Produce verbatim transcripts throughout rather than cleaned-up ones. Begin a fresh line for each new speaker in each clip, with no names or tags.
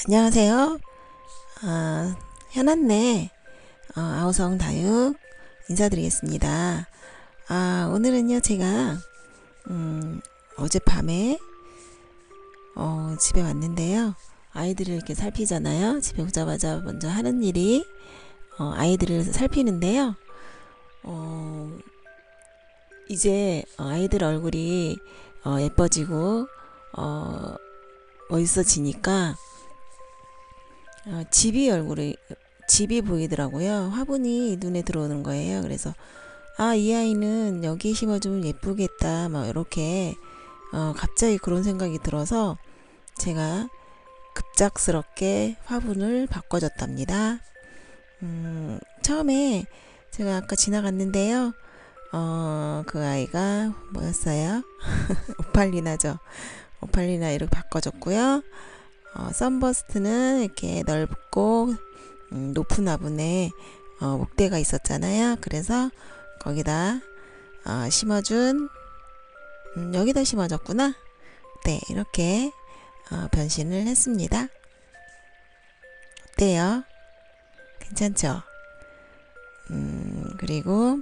안녕하세요. 아, 현안네 어, 아우성 다육 인사드리겠습니다. 아, 오늘은요 제가 음, 어젯밤에 어, 집에 왔는데요. 아이들을 이렇게 살피잖아요. 집에 오자마자 먼저 하는 일이 어, 아이들을 살피는데요. 어, 이제 아이들 얼굴이 어, 예뻐지고 어, 멋있어지니까 어, 집이 얼굴이 집이 보이더라고요. 화분이 눈에 들어오는 거예요. 그래서 아, 이 아이는 여기 심어주면 예쁘겠다. 막 이렇게 어, 갑자기 그런 생각이 들어서 제가 급작스럽게 화분을 바꿔줬답니다. 음, 처음에 제가 아까 지나갔는데요. 어, 그 아이가 뭐였어요? 오팔리나죠. 오팔리나 이렇게 바꿔줬고요. 어, 썬버스트는 이렇게 넓고 음, 높은 화분에 어, 목대가 있었잖아요. 그래서 거기다 어, 심어준 음, 여기다 심어줬구나. 네, 이렇게 어, 변신을 했습니다. 어때요? 괜찮죠? 음, 그리고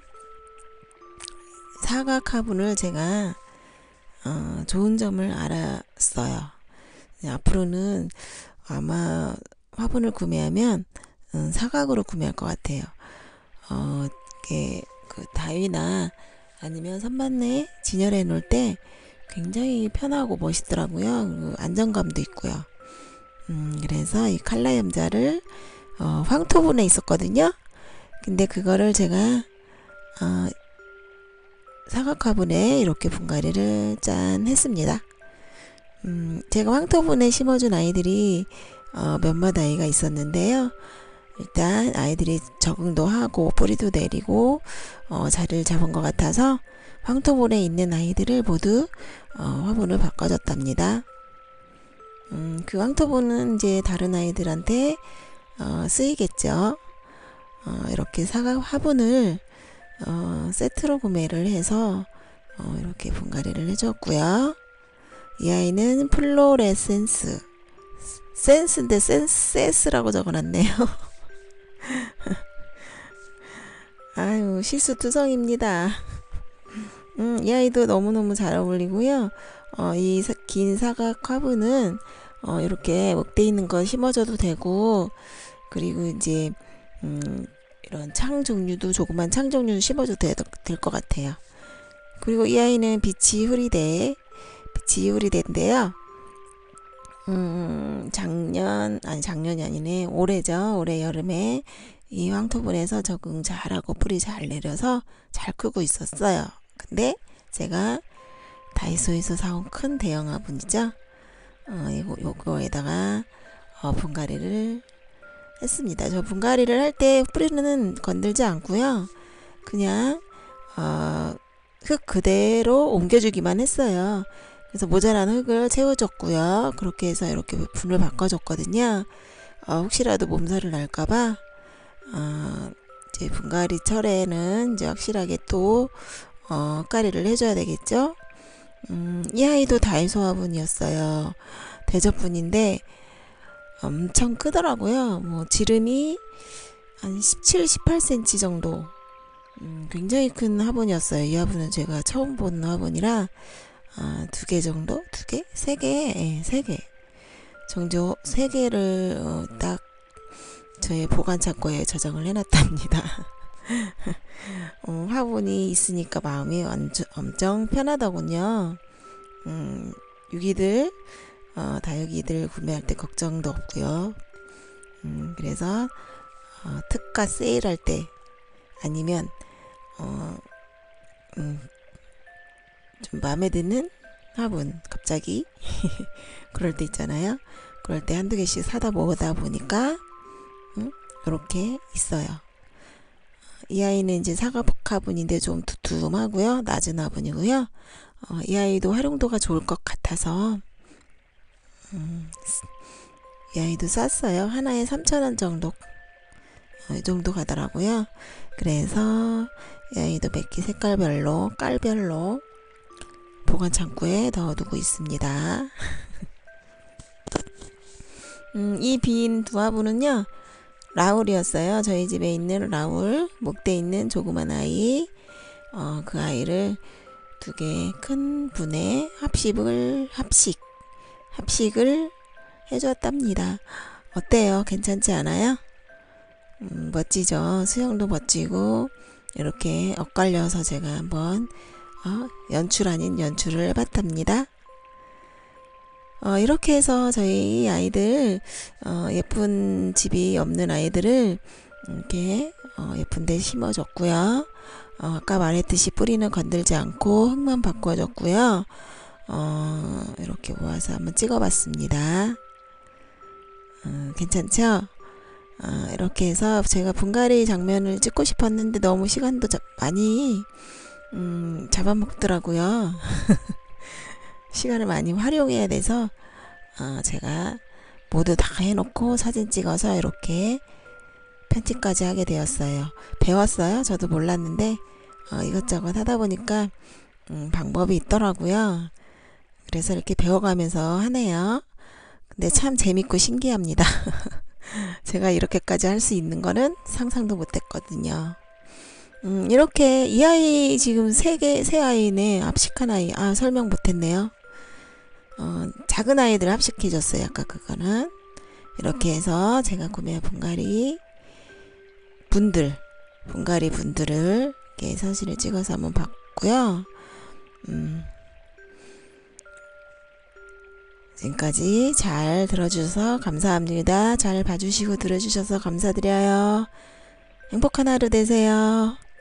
사각 화분을 제가 어, 좋은 점을 알았어요. 앞으로는 아마 화분을 구매하면 음, 사각으로 구매할 것 같아요. 어, 이렇게 그 다위나 아니면 선반내에 진열해 놓을 때 굉장히 편하고 멋있더라고요. 그리고 안정감도 있고요. 음, 그래서 이 칼라 염자를 어, 황토분에 있었거든요. 근데 그거를 제가 어, 사각 화분에 이렇게 분갈이를 짠 했습니다. 음, 제가 황토분에 심어준 아이들이 어, 몇몇 아이가 있었는데요. 일단 아이들이 적응도 하고 뿌리도 내리고 어, 자리를 잡은 것 같아서 황토분에 있는 아이들을 모두 어, 화분을 바꿔줬답니다. 음, 그 황토분은 이제 다른 아이들한테 어, 쓰이겠죠. 어, 이렇게 사각 화분을 어, 세트로 구매를 해서 어, 이렇게 분갈이를 해줬고요. 이 아이는 플로레센스 센스인데 센세스라고 적어놨네요. 아유, 실수투성입니다. 음, 이 아이도 너무너무 잘 어울리고요. 어, 이 긴 사각 화분은 어, 이렇게 목대 있는 거 심어줘도 되고, 그리고 이제 음, 이런 창 종류도 조그만 창 종류도 심어줘도 될 것 같아요. 그리고 이 아이는 비치 후리대 비치 후리대인데요. 음, 작년, 아니, 작년이 아니네. 올해죠. 올해 여름에 이 황토분에서 적응 잘하고 뿌리 잘 내려서 잘 크고 있었어요. 근데 제가 다이소에서 사온 큰 대형 화분이죠. 어, 이거, 요거에다가 어, 분갈이를 했습니다. 저 분갈이를 할 때 뿌리는 건들지 않고요. 그냥 어, 흙 그대로 옮겨주기만 했어요. 그래서 모자란 흙을 채워줬고요. 그렇게 해서 이렇게 분을 바꿔줬거든요. 어, 혹시라도 몸살을 날까봐 어, 이제 분갈이 철에는 이제 확실하게 또 어, 까리를 해줘야 되겠죠. 음, 이 아이도 다이소 화분이었어요. 대접분인데 엄청 크더라고요. 뭐 지름이 한 십칠, 십팔 센티미터 정도. 음, 굉장히 큰 화분이었어요. 이 화분은 제가 처음 본 화분이라 아, 두 개 정도? 두 개? 세 개? 예, 세 개. 정도 세 개를 어, 딱 저의 보관 창고에 저장을 해놨답니다. 어, 화분이 있으니까 마음이 완전, 엄청 편하더군요. 음, 유기들, 어, 다육이들 구매할 때 걱정도 없고요. 음, 그래서 어, 특가 세일할 때 아니면 어, 음, 좀 마음에 드는 화분 갑자기 그럴 때 있잖아요. 그럴 때 한두 개씩 사다 모으다 보니까 음, 이렇게 있어요. 이 아이는 이제 사각 화분인데 좀 두툼하고요. 낮은 화분이고요. 어, 이 아이도 활용도가 좋을 것 같아서 음, 이 아이도 쌌어요. 하나에 삼천 원 정도 어, 이 정도 가더라고요. 그래서 이 아이도 몇 개 색깔별로 깔별로 보관 창고에 넣어두고 있습니다. 음, 이 빈 두 화분은요, 라울이었어요. 저희 집에 있는 라울, 목대에 있는 조그만 아이. 어, 그 아이를 두 개 큰 분에 합식을, 합식, 합식을 해줬답니다. 어때요? 괜찮지 않아요? 음, 멋지죠? 수영도 멋지고, 이렇게 엇갈려서 제가 한번, 어, 연출 아닌 연출을 해봤답니다. 어, 이렇게 해서 저희 아이들, 어, 예쁜 집이 없는 아이들을 이렇게 어, 예쁜 데 심어줬고요. 어, 아까 말했듯이 뿌리는 건들지 않고 흙만 바꿔줬고요. 어, 이렇게 모아서 한번 찍어봤습니다. 어, 괜찮죠? 어, 이렇게 해서 제가 분갈이 장면을 찍고 싶었는데 너무 시간도 자, 많이 음, 잡아먹더라고요. 시간을 많이 활용해야 돼서 어, 제가 모두 다 해놓고 사진 찍어서 이렇게 편집까지 하게 되었어요. 배웠어요. 저도 몰랐는데 어, 이것저것 하다 보니까 음, 방법이 있더라고요. 그래서 이렇게 배워가면서 하네요. 근데 참 재밌고 신기합니다. 제가 이렇게까지 할 수 있는 거는 상상도 못했거든요. 음, 이렇게 이 아이 지금 세 개, 세 아이네. 합식한 아이. 아, 설명 못했네요. 어, 작은 아이들 합식해줬어요. 아까 그거는. 이렇게 해서 제가 구매한 분갈이 분들, 분갈이 분들을 이렇게 사진을 찍어서 한번 봤고요. 음, 지금까지 잘 들어주셔서 감사합니다. 잘 봐주시고 들어주셔서 감사드려요. 행복한 하루 되세요.